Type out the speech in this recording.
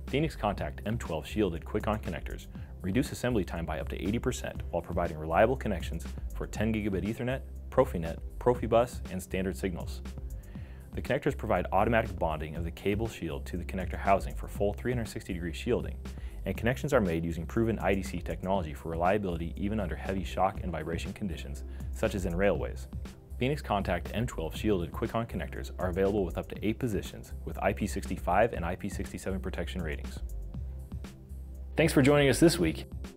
Phoenix Contact M12 shielded Quick-On connectors reduce assembly time by up to 80% while providing reliable connections for 10 gigabit Ethernet, Profinet, Profibus, and standard signals. The connectors provide automatic bonding of the cable shield to the connector housing for full 360-degree shielding, and connections are made using proven IDC technology for reliability even under heavy shock and vibration conditions, such as in railways. Phoenix Contact M12 shielded Quick-On connectors are available with up to 8 positions with IP65 and IP67 protection ratings. Thanks for joining us this week.